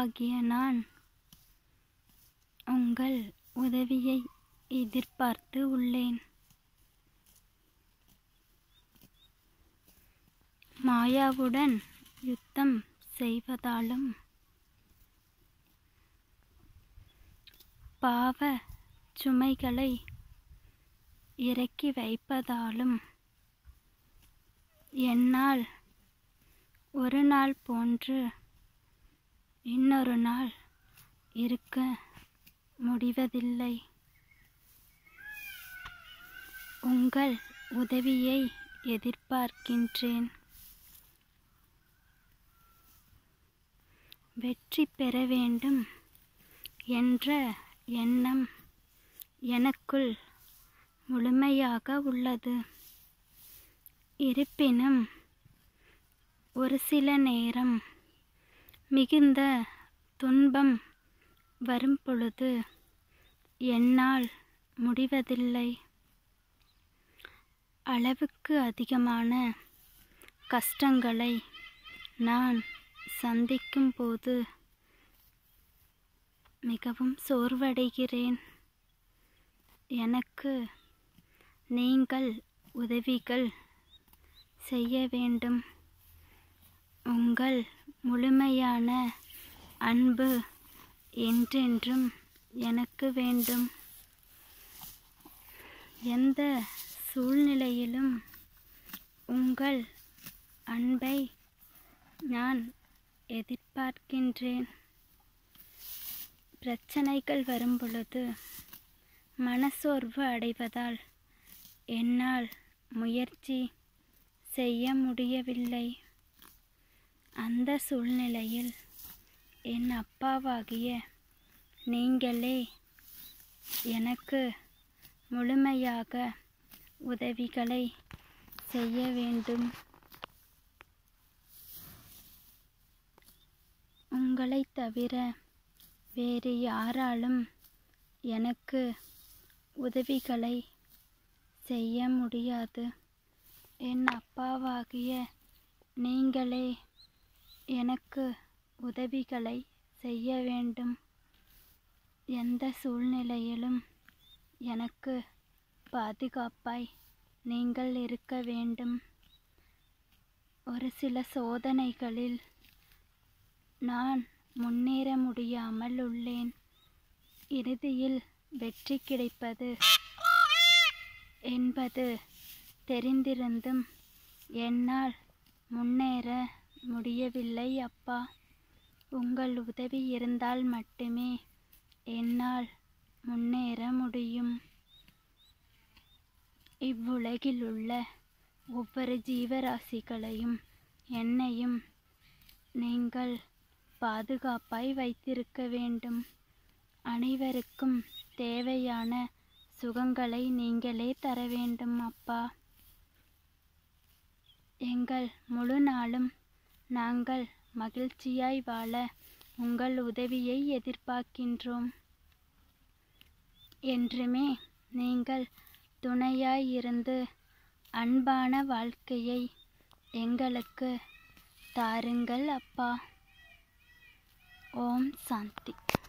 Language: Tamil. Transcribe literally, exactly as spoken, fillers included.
அப்பாவாகிய நான் உங்கள் உதவியை எதிர்பார்த்து உள்ளேன். மாயாவுடன் யுத்தம் செய்வதாலும் பாவ சுமைகளை இறக்கி வைப்பதாலும் என்னால் ஒரு நாள் போன்று இன்னொரு நாள் இருக்க முடிவதில்லை. உங்கள் உதவியை எதிர்பார்க்கின்றேன். வெற்றி பெற வேண்டும் என்ற எண்ணம் எனக்குள் முழுமையாக உள்ளது. இருப்பினும் ஒரு சில நேரம் மிகுந்த துன்பம் வரும் பொழுது என்னால் முடிவதில்லை. அளவுக்கு அதிகமான கஷ்டங்களை நான் சந்திக்கும் போது மிகவும் சோர்வடைகிறேன். எனக்கு நீங்கள் உதவிகள் செய்ய வேண்டும். உங்கள் முழுமையான அன்பு என்றென்றும் எனக்கு வேண்டும். எந்த சூழ்நிலையிலும் உங்கள் அன்பை நான் எதிர்பார்க்கின்றேன். பிரச்சனைகள் வரும் பொழுது மனசோர்வு அடைவதால் என்னால் முயற்சி செய்ய முடியவில்லை. அந்த சூழ்நிலையில் என் அப்பாவாகிய நீங்களே எனக்கு முழுமையாக உதவிகளை செய்ய வேண்டும். உங்களை தவிர வேறு யாராலும் எனக்கு உதவிகளை செய்ய முடியாது. என் அப்பாவாகிய நீங்களே எனக்கு உதவிகளை செய்ய வேண்டும். எந்த சூழ்நிலையிலும் எனக்கு பாதுகாப்பாய் நீங்கள் இருக்க வேண்டும். ஒரு சில சோதனைகளில் நான் முன்னேற முடியாமல் உள்ளேன். இறுதியில் வெற்றி கிடைப்பது என்பது தெரிந்திருந்தும் என்னால் முன்னேற முடியவில்லை. அப்பா, உங்கள் உதவி இருந்தால் மட்டுமே என்னால் முன்னேற முடியும். இவ்வுலகில் உள்ள ஒவ்வொரு ஜீவராசிகளையும் என்னையும் நீங்கள் பாதுகாப்பாய் வைத்திருக்க வேண்டும். அனைவருக்கும் தேவையான சுகங்களை நீங்களே தர வேண்டும். அப்பா, எங்கள் முழு நாளும் நாங்கள் மகிழ்ச்சியாய் வாழ உங்கள் உதவியை எதிர்பார்க்கின்றோம். என்றுமே நீங்கள் துணையாய் இருந்து அன்பான வாழ்க்கையை எங்களுக்கு தாருங்கள் அப்பா. ஓம் சாந்தி.